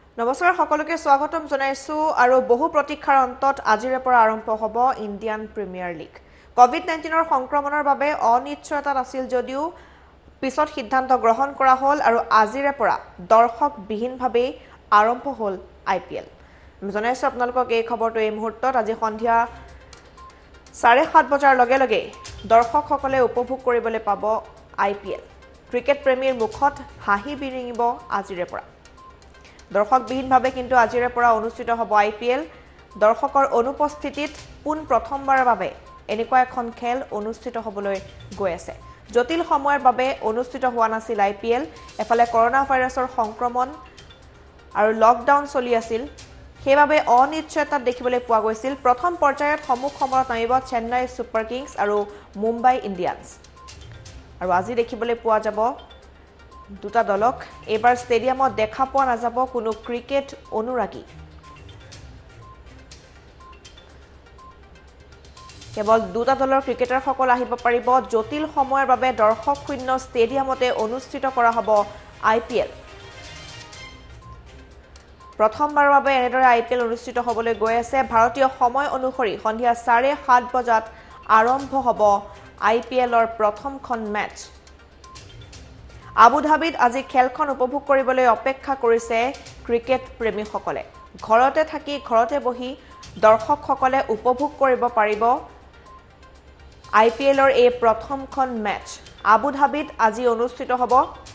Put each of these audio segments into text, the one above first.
নমস্কাৰ সকলোকে স্বাগতম জনাইছো আৰু বহু প্ৰতীক্ষাৰ অন্তত আজিৰে পৰা আৰম্ভ হ'ব ইণ্ডিয়ান প্ৰিমিয়াৰ লীগ কোভিড-19ৰ সংক্ৰমণৰ বাবে অনিশ্চয়তা আছিল যদিও পিছত সিদ্ধান্ত গ্ৰহণ কৰা হ'ল আৰু আজিৰে পৰা দৰ্শকবিহীনভাৱে আৰম্ভ হ'ল আইপিএল জনাইছো আপোনালোকক এই খবৰটো এই মুহূৰ্তত আজি সন্ধিয়া 7:30 বজাৰ লগে লগে দৰ্শকসকলে উপভোগ কৰিবলৈ পাব আইপিএল ক্ৰিকেট প্ৰেমীৰ মুখত হাঁহি বিৰিঙিব আজিৰে পৰা দৰ্শকবিহীনভাৱে কিন্তু আজিৰে পৰা অনুষ্ঠিত হ'ব আইপিএল দৰ্শকৰ অনুপস্থিতিত পুন প্ৰথমবাৰৰ বাবে এনেকুৱা এখন খেল অনুষ্ঠিত হ'বলৈ গৈ আছে জটিল সময়ৰ বাবে অনুষ্ঠিত হোৱা নাছিল আইপিএল এফালে কৰোনা ভাইৰাছৰ সংক্ৰমণ আৰু লকডাউন চলি আছিল সেইবাবে অনিশ্চয়তাত দেখিবলৈ পোৱা গৈছিল প্ৰথম পৰ্যায়ত সমুখ সমৰত নামিব চেন্নাই ছুপাৰ কিংছ আৰু মুম্বাই ইণ্ডিয়ানছ আৰু আজি দেখিবলৈ পোৱা যাব দুটা দলক এবাৰ ষ্টেডিয়ামত দেখা পোৱা নাযাব কোনো ক্ৰিকেট অনুৰাগী কেৱল দুটা দলৰ ক্ৰিকেটাৰসকল আহিব পাৰিব জটিল সময়ৰ বাবে দৰ্শক শূন্য ষ্টেডিয়ামতে অনুষ্ঠিত কৰা হ'ব আইপিএল প্ৰথমবাৰৰ বাবে এনেদৰে আইপিএল অনুষ্ঠিত হ'বলৈ গৈ আছে ভাৰতীয় সময় অনুসৰি সন্ধিয়া 7:30 বজাত আৰম্ভ হ'ব আইপিএলৰ প্ৰথমখন মেচ আবু ধাবিত আজি খেলখন উপভোগ কৰিবলৈ অপেক্ষা কৰিছে ক্ৰিকেট প্ৰেমীসকলে ঘৰতে থাকি ঘৰতে বহি দৰ্শকসকলে উপভোগ কৰিব পাৰিব আইপিএলৰ এই প্ৰথমখন মেচ আবু ধাবিত আজি অনুষ্ঠিত হ'ব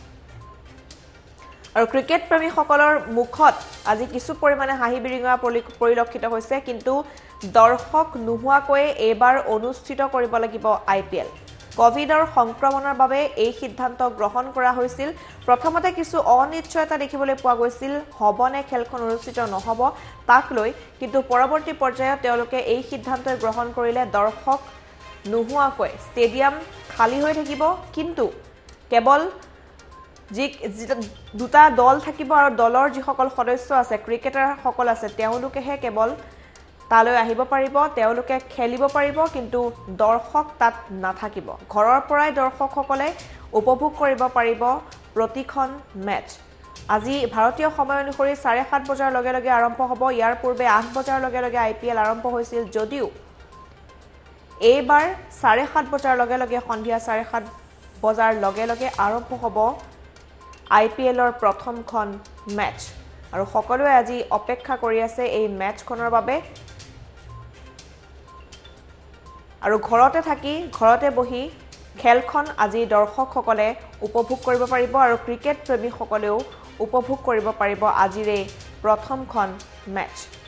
আৰু ক্ৰিকেট প্ৰেমীসকলৰ মুখত আজি কিছু পৰিমাণে হাঁহি বিৰিঙা পৰিলক্ষিত হৈছে কিন্তু দৰ্শক নোহোৱাকৈ এবাৰ অনুষ্ঠিত কৰিব লাগিব আইপিএল কোভিডৰ সংক্ৰমণৰ বাবে এই সিদ্ধান্ত গ্ৰহণ কৰা হৈছিল প্ৰথমতে কিছু অনিশ্চয়তা দেখিবলৈ পোৱা গৈছিল হবনে খেলখন অনুষ্ঠিত নহব তাক লৈ কিন্তু পৰৱৰ্তী পৰ্যায়ত তেওঁলোকে এই সিদ্ধান্ত গ্ৰহণ কৰিলে দৰ্শক নোহোৱাকৈ ষ্টেডিয়াম খালী হৈ থাকিব কিন্তু কেৱল দুটা দল থাকিব আৰু দলৰ যিসকল সদস্য আছে ক্ৰিকেটাৰ সকল আছে তেওঁলোকেহে কেৱল তালৈ আহিব পাৰিব তেওঁলোকে খেলিব পাৰিব কিন্তু দৰ্শক তাত নাথাকিব ঘৰৰ পৰাই দৰ্শকসকলে উপভোগ কৰিব পাৰিব প্ৰতিখন মেচ আজি ভাৰতীয় সময় অনুসৰি 7:30 বজাৰ লগে লগে আৰম্ভ হ'ব ইয়াৰ পূৰ্বে 8 বজাৰ লগে লগে আইপিএল আৰম্ভ হৈছিল যদিও এইবাৰ 7:30 বজাৰ লগে লগে সন্ধিয়া 7:30 বজাৰ লগে লগে আৰম্ভ হ'ব আইপিএলৰ প্ৰথমখন মেচ আৰু সকলোৱে আজি অপেক্ষা কৰি আছে এই মেচখনৰ বাবে আৰু ঘৰতে থাকি ঘৰতে বহি খেলখন আজি দৰ্শকসকলে উপভোগ কৰিব পাৰিব আৰু ক্ৰিকেট প্ৰেমীসকলেও উপভোগ কৰিব পাৰিব আজিৰ এই প্ৰথমখন মেচ